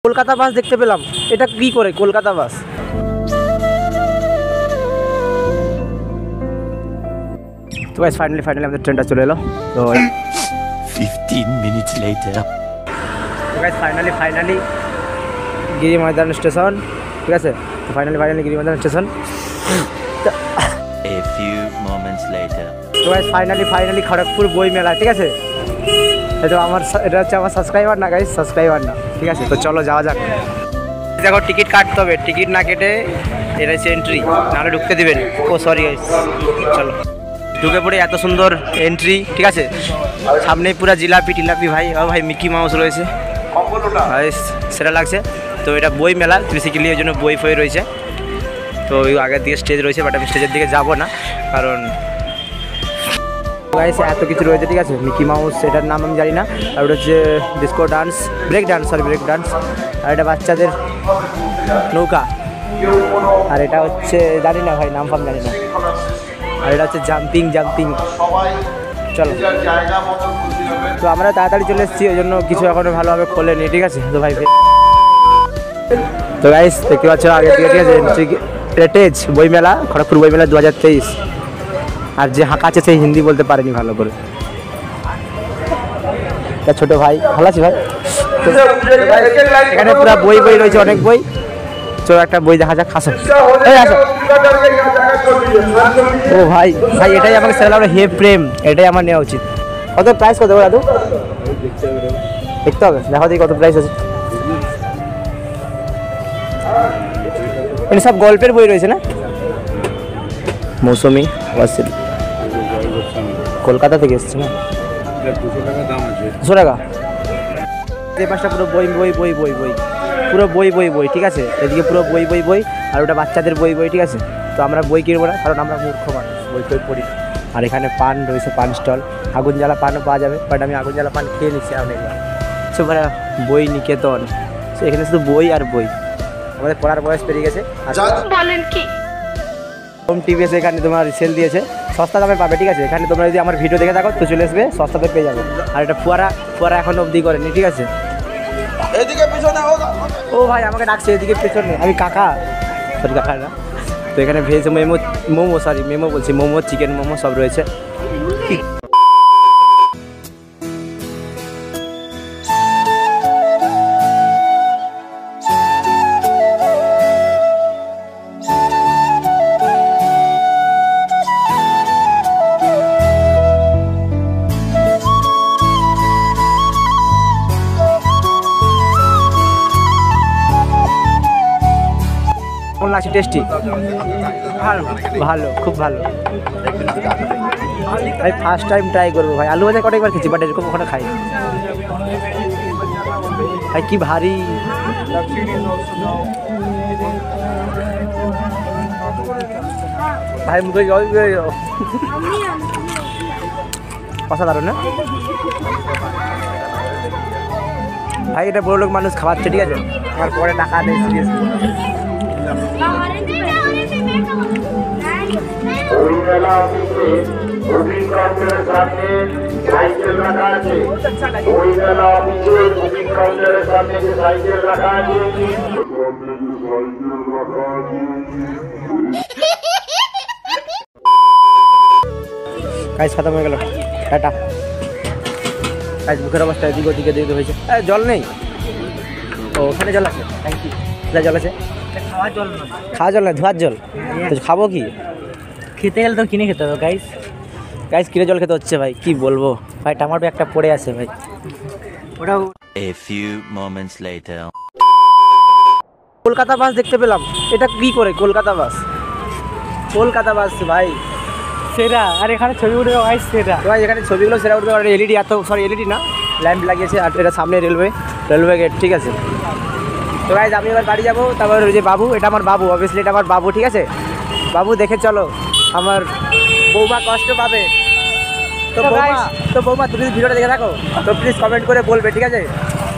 কলকাতা বাস দেখতে পেলাম, এটা কি করে কলকাতা বাস? তো গাইস ফাইনালি আমাদের ট্রেনটা চলে এলো। তো 15 minutes later guys finally Giri Maidan station, ঠিক আছে? তো finally Giri Maidan station. a few moments later তো গাইস ফাইনালি খড়গপুর বই মেলা, ঠিক আছে? এটা হচ্ছে আমার সাবস্ক্রাইবার না গাইস, সাবস্ক্রাইবার না, ঠিক আছে? তো চলো যাওয়া যাক। দেখো টিকিট কাটতে হবে, টিকিট না কেটে এটা হচ্ছে এন্ট্রি, নাহলে ঢুকতে দিবেন। ও সরি গাইস, চলো ঢুকে পড়ে। এত সুন্দর এন্ট্রি, ঠিক আছে? সামনে পুরো জিলাপি টিলাপি ভাই, ও ভাই মিকি মাউস রয়েছে ভাই, সেটা লাগছে। তো এটা বই মেলা বেসিক্যালি, ওই জন্য বই ফই রয়েছে। তো ওই আগের দিকে স্টেজ রয়েছে, বাট আমি স্টেজের দিকে যাবো না, কারণ গাইস এত কিছু রয়েছে, ঠিক আছে? মিকি মাউস, এটার নাম আমি জানি না। আর ওটা হচ্ছে ডিস্কো ডান্স, ব্রেক ডান্স, আর এটা বাচ্চাদের নৌকা, আর এটা হচ্ছে জানি না ভাই, নাম ফাম জানি না। আর এটা হচ্ছে জাম্পিং। চলো, তো আমরা তাড়াতাড়ি চলে এসেছি, ওই জন্য কিছু এখনো ভালোভাবে খোলেনি, ঠিক আছে? তো ভাই তো গাইস দেখতে পাচ্ছ আগে থেকে, ঠিক আছে? এন্ট্রি প্যাকেজ বইমেলা, খড়গপুর বইমেলা 2023। আর যে হাঁকা আছে সেই হিন্দি বলতে পারেনি ভালো করে। ছোট ভাই, ভালো আছি ভাই? এখানে পুরো বই রয়েছে, অনেক বই। চলো একটা বই দেখা যাক। আসো ও ভাই, এটাই আমাকে স্যার হে প্রেম, এটাই আমার নেওয়া উচিত। কত প্রাইস কত দাদু? দেখতে হবে, দেখো দেখি কত প্রাইস আছে। সব গল্পের বই রয়েছে না? মৌসুমি ওয়াসিল কলকাতা থেকে এসছে না? 200 টাকা। এই পাশটা পুরো বই, পুরো বই, ঠিক আছে? এদিকে পুরো বই, আর ওটা বাচ্চাদের বই, ঠিক আছে? তো আমরা বই কিনবো না, কারণ আমরা মূর্খ মানুষ, বই পড়ি। আর এখানে পান রয়েছে, পান স্টল, আগুন জ্বালা পানও পাওয়া যাবে, বাট আমি আগুন জ্বালা পান খেয়ে নিচ্ছি অনেকবার। সো বই নিকেতন, এখানে শুধু বই আর বই। আমাদের পড়ার বয়স পেরিয়ে গেছে। বলেন কি? হোম টিভিএস এখানে তোমার সেল দিয়েছে, সস্তা দামে পাবে, ঠিক আছে? এখানে তোমরা যদি আমার ভিডিও দেখে থাকো তো চলে আসবে, সস্তাতে পেয়ে যাবে। আর এটা ফুয়ারা এখন অবধি করেনি, ঠিক আছে? ও ভাই আমাকে ডাকছে এদিকে পেছনে, আমি কাকা, সরি কাকা না। তো এখানে ভেজ মোমো, চিকেন মোমো সব রয়েছে। কেমন লাগছে? টেস্টি? ভালো, খুব ভালো ভাই। ফার্স্ট টাইম ট্রাই করবো ভাই। আলু ভাজা কটা একবার খেয়েছি, বাট এরকম ওখানে খাই ভাই। কি ভারী ভাই, মুখে জল দিয়ে অসাধারণ না ভাই? এটা বড় লোক মানুষ খাওয়াচ্ছে, ঠিক আছে? আমার পরে টাকা নেই, সিরিয়াস। কাজ খতম হয়ে গেল, টাটা। কাজ মুখের অবস্থা এদিকে ওদিকে দিতে হয়েছে। জল নেই? ও ওখানে জল আছে, থ্যাংক ইউ। জল আছে? খাওয়ার জল না, ধোয়ার জল। তো খাবো কি? খেতে গেলে তো কিনে খেতে হবে গাইস, কিনে জল খেতে হচ্ছে ভাই, কি বলবো ভাই। টমেটো একটা পড়ে আছে ভাই, ওটাও। a few moments later Kolkata বাস দেখতে পেলাম, এটা কি করে কলকাতা বাস ভাই? সেরা। আর এখানে ছবি উঠবে ভাই, সেরা ভাই। এখানে ছবিগুলো সেরা উঠবে। আর এলইডি, এলইডি না, ল্যাম্প লাগিয়েছে। আর এটা সামনে রেলওয়ে গেট, ঠিক আছে? তো গাইস আমি এবার বাড়ি যাবো। তারপর ওই যে বাবু, এটা আমার বাবু, অবভিয়াসলি এটা আমার বাবু, ঠিক আছে? বাবু দেখে চলো, আমার বৌমা কষ্ট পাবে। তো বৌমা তুমি ভিডিওটা দেখে থাকো তো প্লিজ কমেন্ট করে বলবে, ঠিক আছে?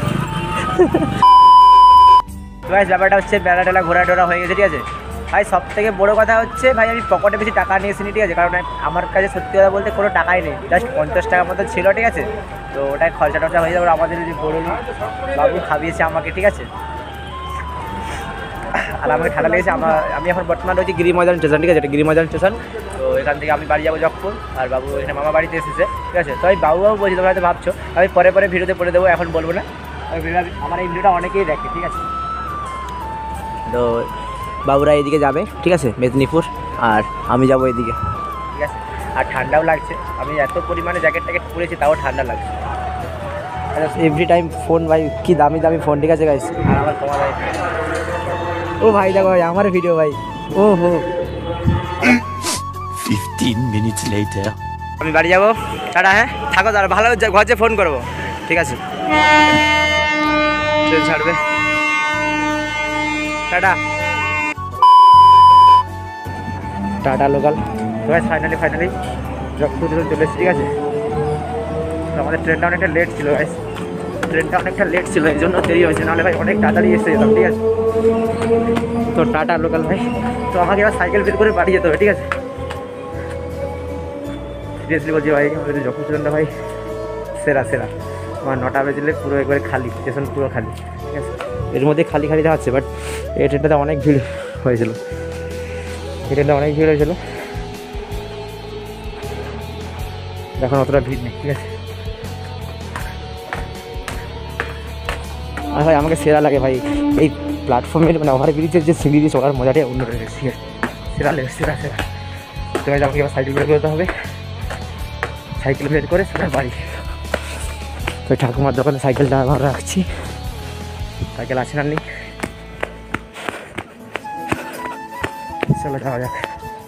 গাইস ব্যাপারটা হচ্ছে বেলা টেলা ঘোরা টোরা হয়ে গেছে, ঠিক আছে ভাই? সব থেকে বড়ো কথা হচ্ছে ভাই, আমি পকেটে বেশি টাকা নিয়ে এসিনি, ঠিক আছে? কারণ আমার কাছে সত্যি কথা বলতে কোনো টাকাই নেই, জাস্ট 50 টাকার মতো ছিল, ঠিক আছে? তো ওটাই খরচা টরচা হয়ে যাবে। আমাদের যদি বড় বাবু খাবিয়েছে আমাকে, ঠিক আছে? আর আমাকে ঠান্ডা লেগেছে। আমি এখন বর্তমানে রয়েছি গিরি ময়দান স্টেশন, ঠিক আছে, এটা গিরি ময়দান স্টেশন। তো এখান থেকে আমি বাড়ি যাবো জকপুর, আর বাবু এখানে মামা বাড়িতে এসেছে, ঠিক আছে। তো আমি বাবু বলছি, তোমরা হয়তো ভাবছো আমি পরে পরে ভিডিওতে বলে দেবো, এখন বলবো না। আমার এই ভিডিওটা অনেকেই দেখে, ঠিক আছে। তো বাবুরা এইদিকে যাবে, ঠিক আছে, মেদিনীপুর, আর আমি যাবো এইদিকে, ঠিক আছে। আর ঠান্ডাও লাগছে, আমি এত পরিমাণে জ্যাকেট ট্যাকেট পরেছি তাও ঠান্ডা লাগছে। এভরি টাইম ফোন ভাই, কি দামি দামি ফোন, ঠিক আছে গাইস। আর আমার তোমার ভাই, ও ভাই দেখো ভাই আমার ভিডিও ভাই, ও হো। 15 minutes later. আমি বাড়ি যাবো, টাটা। হ্যাঁ থাকো, তাহলে ভালো ঘর যে ফোন করবো, ঠিক আছে। ট্রেন ছাড়বে, টাটা টাটা লোকাল। তো গাইস ফাইনালি জকপুর চলে এসেছি, ঠিক আছে। তো আমাদের ট্রেনটা অনেকটা লেট ছিল গাইস, এই জন্য দেরি হয়েছে, নাহলে ভাই অনেক তাড়াতাড়ি এসে যেতাম, ঠিক আছে। তো টাটা লোকাল ভাই। তো আমাকে এবার সাইকেল বের করে বাড়ি যেতে হবে, ঠিক আছে। সিরিয়াসলি বলছি ভাই, আমাদের জকপুর স্টেশনটা ভাই সেরা। আমার 9টা বেজলে পুরো একবারে খালি, স্টেশন পুরো খালি, ঠিক আছে। এর মধ্যে খালি দেখাচ্ছে, বাট এই ট্রেনটাতে অনেক ভিড় হয়েছিল, এখন অতটা ভিড় নেই, ঠিক আছে। আর ভাই আমাকে সেরা লাগে ভাই এই প্ল্যাটফর্মের, মানে ওভারব্রিজের যে সিঁড়ি দিয়ে চলার মজাটাই অন্য রয়েছে, ঠিক আছে। সেরা তো ভাই আমাকে এবার সাইকেল বের করতে হবে, সাইকেল বের করে সেটা বাড়ি। তো ঠাকুমার দোকানে সাইকেলটা আমার রাখছি, সাইকেল আছে না নেই, চলো যাওয়া যাক।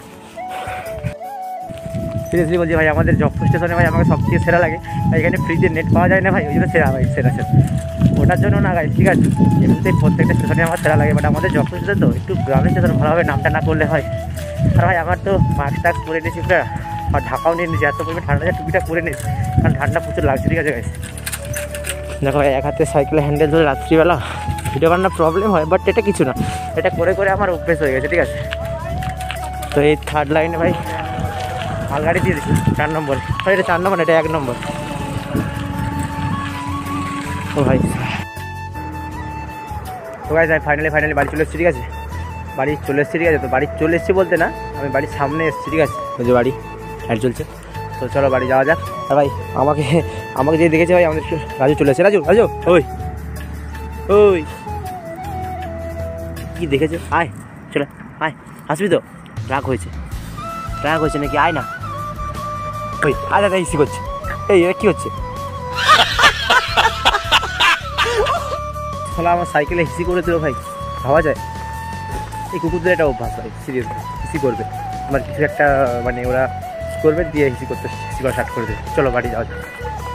সিরিয়াসলি বলছি ভাই, আমাদের জকপুর স্টেশনে ভাই আমাকে সবথেকে সেরা লাগে, এখানে ফ্রিতে নেট পাওয়া যায় না ভাই, ওই জন্য সেরা ভাই, সেরা ওটার জন্য না গাইস, ঠিক আছে। এমনিতেই প্রত্যেকটা স্টেশনে আমার সেরা লাগে, বাট আমাদের জকপুর স্টেশন তো একটু গ্রামের স্টেশন, ভালোভাবে নামটা না করলে হয়। আর ভাই আমার তো মাস্ক টাস্ক করে নিয়েছি প্রায়, আর ঢাকাও নিয়ে নিয়েছি, এত পরিমাণে ঠান্ডা টুপিটা করে নিয়েছি, কারণ ঠান্ডা প্রচুর লাগছে, ঠিক আছে গাইস। দেখো ভাই এক হাতে সাইকেলের হ্যান্ডেল ধরে রাত্রিবেলা ভিডিও বানানোর প্রবলেম হয়, বাট এটা কিছু না, এটা করে আমার অভ্যেস হয়ে গেছে, ঠিক আছে। তো এই 3rd লাইনে ভাই মালগাড়ি দিয়ে দিচ্ছি 4 নম্বর, এটা 4 নম্বর, এটা 1 নম্বর। ও ভাই, তো ভাই ফাইনালি বাড়ি চলে এসেছি, ঠিক আছে। তো বাড়ি চলে এসেছি বলতে না, আমি বাড়ির সামনে এসেছি, ঠিক আছে। ওই যে বাড়ি লাইট চলছে, তো চলো বাড়ি যাওয়া যাক। আর ভাই আমাকে যে দেখেছে ভাই, আমাদের রাজু চলে এসেছে, রাজু ওই কি দেখেছে, আয় চলে আয়, আসবি তো, রাগ হয়েছে নাকি, আয় না, ওই আয় দাদা হিসি করছে, এই কি হচ্ছে, আমার সাইকেলে হিসি করে দিল ভাই, ভাবা যায়। এই কুকুরদের একটা অভ্যাস ভাই, সিরিয়াসলি হিসি করবে, আমার কিছু একটা মানে ওরা করবে দিয়ে হিসি করা স্টার্ট করে দেবে। চলো বাড়ি যাওয়া যায়।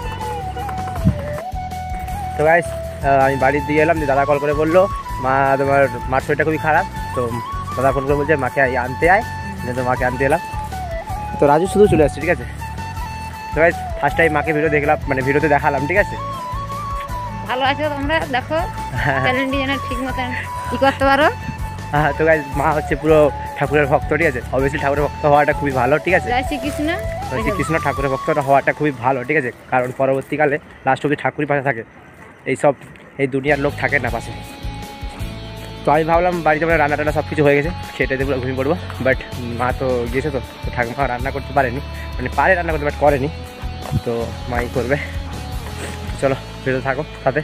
তো গাইস আমি বাড়ি দিয়ে এলাম, দাদা কল করে বললো মার শরীরটা খুবই খারাপ, তো দাদা ফোন করে বলছে মাকে আনতে আয়, তো মাকে আনতে এলাম। তো রাজু শুধু চলে আসছে, ঠিক আছে। তো গাইস ফার্স্ট টাইম মাকে ভিডিওতে দেখালাম, ঠিক আছে। ভালো আছো তোমরা, দেখো চ্যানেলটি যেন ঠিক মতন কি করতে পারো। হ্যাঁ, তো গাইস মা হচ্ছে পুরো ঠাকুরের ভক্ত, ঠিক আছে। অবভিয়াসলি ঠাকুরের ভক্ত হওয়াটা খুবই ভালো, ঠিক আছে। জয় শ্রীকৃষ্ণ ঠাকুরের ভক্তটা হওয়াটা খুবই ভালো, ঠিক আছে, কারণ পরবর্তীকালে লাস্ট অবধি ঠাকুরই পাশে থাকে, এই দুনিয়ার লোক থাকে না পাশে। তো আমি ভাবলাম বাড়িতে মানে রান্না টান্না সব কিছু হয়ে গেছে, খেটে দিয়ে পুরো ঘুমিয়ে পড়বো, বাট মা তো গিয়েছে, তো ঠাকুমা রান্না করতে পারেনি, মানে পারে রান্না করতে, বাট করেনি, তো মাই করবে। চলো ভিডিও থাকো সাথে।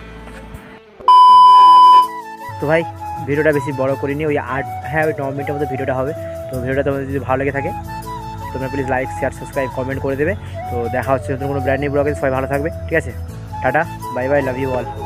তো ভাই ভিডিওটা বেশি বড় করিনি, ওই 9 মিনিটের মধ্যে ভিডিওটা হবে। তো ভিডিওটা তোমাদের যদি ভালো লেগে থাকে তোমরা please like share subscribe comment করে দেবে। তো দেখা হচ্ছে নতুন কোনো ব্র্যান্ড নিউ ব্লগে, সবাই ভালো থাকবে, ঠিক আছে। Tata bye bye, love you all.